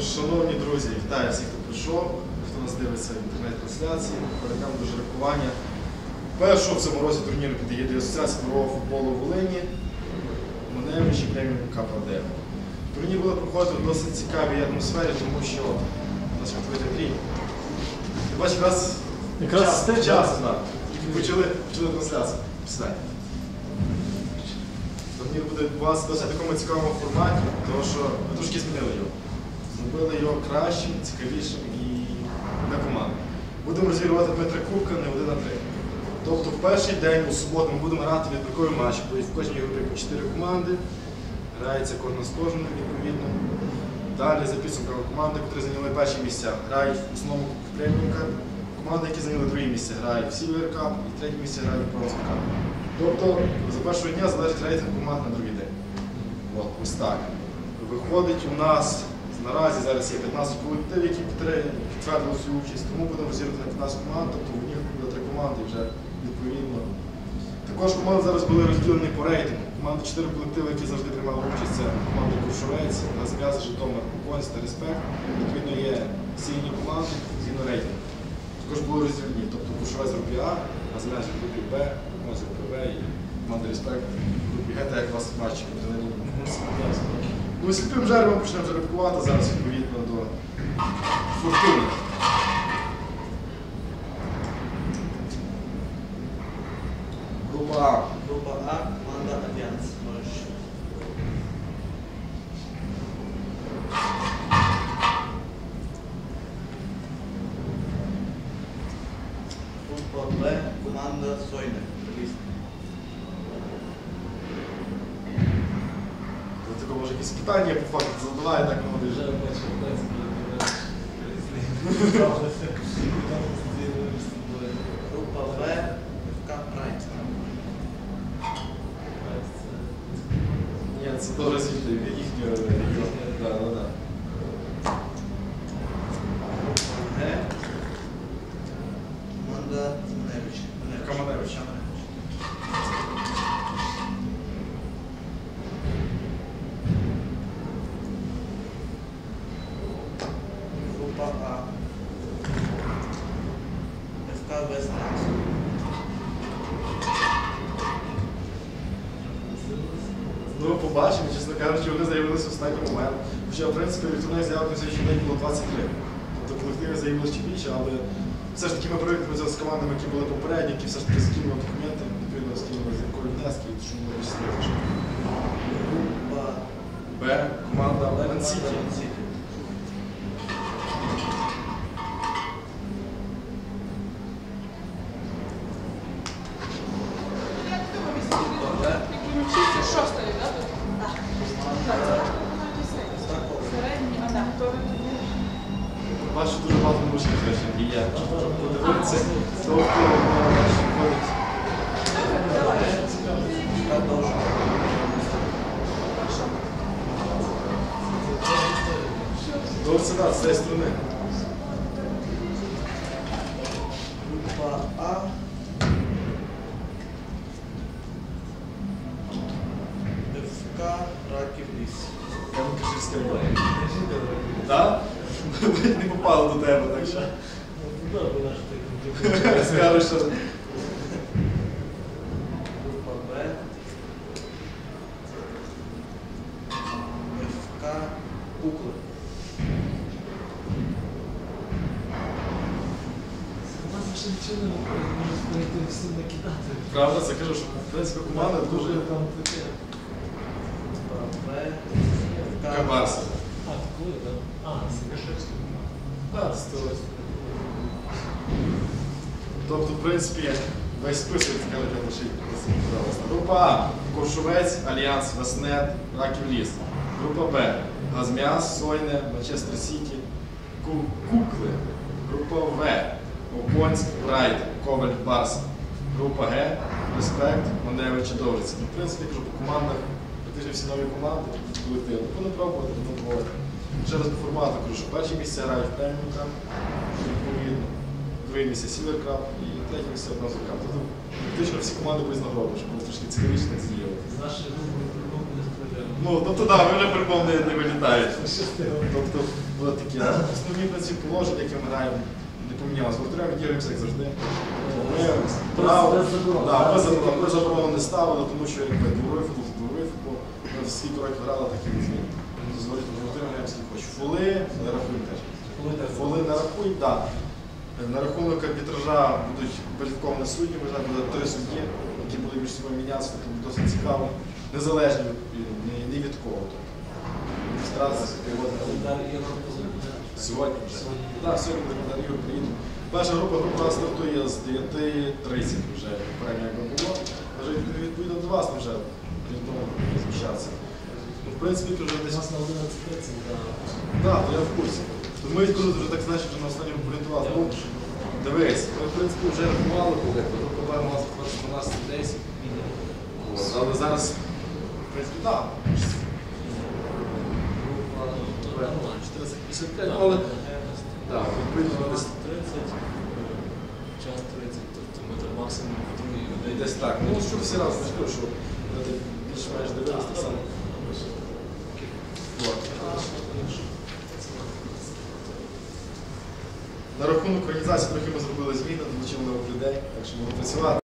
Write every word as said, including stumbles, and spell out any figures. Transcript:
Шановні друзі, вітаю всіх, хто прийшов, хто нас дивиться в інтернет-трансляції, перейдемо до жеребкування першого в цьому році турніру під егідою Асоціації дворового футболу в Волині Маневич і преміум КПД. Турнір буде проходити в досить цікавій атмосфері, тому що у нас відкритий Андрій. Ти бачиш, якраз Якраз час, те, час, так. так. Почали, почали трансляцію. Сідай. Турнір буде у вас в досить такому цікавому форматі, тому що ми трошки змінили його. Зробили його кращим, цікавішим і для команди. Будемо розігрувати ми три кубки, не один на три. Тобто в перший день, у суботу, ми будемо грати відбіркові матчі, тобто в кожній групі по чотири команди, грається кожна з кожною відповідно. Далі за підсумками команди, які зайняли перші місця, грають в основному в преміум кап. Команди, які зайняли другі місця, грають в Silver Cup і третє місце грають в Bronze Cup. Тобто за першого дня залежить рейтинг команд на другий день. От, ось так. Виходить у нас, наразі зараз є п'ятнадцять колективів, які підтвердили свою участь, тому будемо розігрувати на п'ятнадцять команд, тобто в них буде три команди вже відповідно. Також команди зараз були розділені по рейтингу. Команди чотири колективи, які завжди приймали участь, це команда Куршовець, Газм'яз, Житомир, Конь та Респект. Відповідно є сильні команди згідно рейтингу. Також були розділені, тобто Куршовець в групі А, Газм'яз в групі Б, Конь в групі В і команда Респект в групі Г, так як у вас матчі адреналіні. Ну, сліпим жеребом почнемо жеребкувати зараз відповідно до фортуни. Група А. Група А, команда Альянс. Можеш. Група Б, команда Сойне. Тільки може якісь питання по факту задаває, так не буде. Група В, ФК Прайд. Ні, це дуже світло, від їхнього регіону. Да, да, да. Г, команда Маневич. Маневич. Група А, ФК Вестнекс. Ну, побачимо, чесно кажучи, вони заявилися в останній момент. Хоча, в принципі, електронних заявок на сьогоднішній день було двадцять три. Тобто колективи заявили ще більше, але все ж таки ми привикли з командами, які були попередні, які все ж таки скинули документи, відповідно скинули зіркові внески, що ми вичислили. Група Б, команда Ман-Сіті. Шостої, так? Так. Бачу, дуже багато мужчин речень є. Подивитися, хто входить. Добре, сюди, з цієї сторони. Група А. ФК Раків Ліс. Я вам кажу, з ким було. Так? Не попало до тебе, так що. Я скажу, що... Група Б. ФК Кукли. Правда, це кажу, що в принципі команда дуже... Група Б. ФК Кабарс. А, такої, так? А, Сикашевський. Так, сто. Тобто, в принципі, весь список цікавий для ваших пожалуйста. Група А. Ковшовець, Альянс, Веснет, Раків Ліс. Група Б. Газм'яз, Сойне, Манчестер Сіті, Кукли. Група В. Оконськ, Прайд, Коваль, Барс. Група Г. Респект, Маневич і Довжиця. Ну, в принципі, кажу, по командах практично всі нові команди, колективи. Вони пробувати, вони пробувати. Ще раз по формату кажу, що перші місця грають в преміум кап, відповідно, друге місце Silver Cup і третє місце Bronze Cup. Тобто практично всі команди будуть з нагороду, щоб було трошки цікавіше так задіяли. З нашої групи не Ну, тобто, так, ви вже прикол не, не вилітаєте. Щастило. Тобто, от такі основні принципи положення, які ми граємо, не помінялися. Повторяємо діємося, як завжди. Ми право, без заборон. да, без заборон, ми заборону не ставили, тому що якби дворовий футбол, це дворовий футбол. Ми скільки років грали, так і відмінь. Дозволити, ми граємо скільки хочеш. Фоли не рахуємо теж. Фоли не рахують, так. На рахунок арбітража будуть кваліфіковані судді, вважаю, буде три судді, які будуть між собою мінятися, тому досить цікаво. Незалежні від, ні, ні від кого. Тобто, старатися приводити. Календар ігор буде Сьогодні вже. Сьогодні. Так, сьогодні буде календар ігор приїду. Перша група, група стартує з дев'яти тридцять вже, попередньо якби було. Вже відповідно до вас вже орієнтовно зміщатися. Ну, в принципі, тут вже У десь. нас на одинадцять тридцять, так. Так, то я в курсі. То ми відколи вже так знаєш, вже на останньому орієнтували. Ну, дивись, ми в принципі вже рахували, коли група Б мала заходити дванадцять десять. Але зараз, в принципі, так. чотирнадцять п'ятдесят п'ять, але так, відповідно десь тридцять, час тридцять, тобто ми там максимум по другій годині. десь так. Ну, що всі разом не скажу, що вони так більш-менш дивились так само. От. На рахунок організації трохи ми зробили зміни, долучили нових людей, так що будемо працювати.